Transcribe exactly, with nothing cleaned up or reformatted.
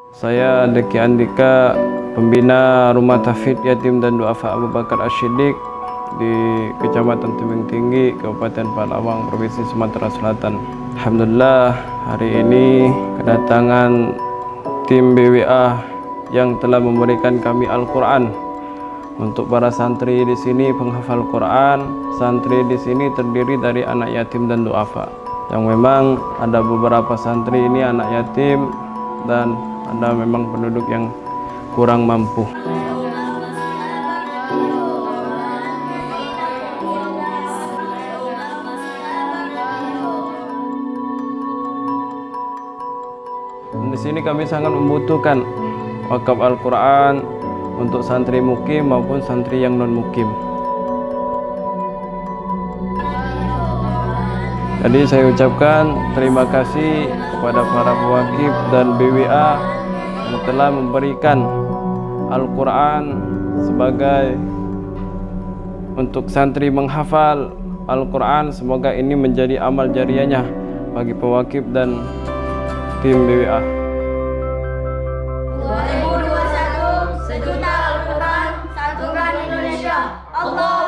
Saya Deki Andika, pembina Rumah Tahfidz Yatim dan Duafa Abu Bakar Asy-Shiddiq di Kecamatan Tebing Tinggi, Kabupaten Palawang, Provinsi Sumatera Selatan. Alhamdulillah, hari ini kedatangan tim B W A yang telah memberikan kami Al-Quran untuk para santri di sini, penghafal Quran. Santri di sini terdiri dari anak yatim dan duafa. Yang memang ada beberapa santri ini anak yatim dan ada memang penduduk yang kurang mampu. Di sini kami sangat membutuhkan wakaf Al-Quran untuk santri mukim maupun santri yang non mukim. Jadi saya ucapkan terima kasih kepada para pewakif dan B W A yang telah memberikan Al-Quran sebagai untuk santri menghafal Al-Quran. Semoga ini menjadi amal jariahnya bagi pewakif dan tim B W A. dua ribu dua puluh satu, sejuta Al-Quran, satukan Indonesia. Allah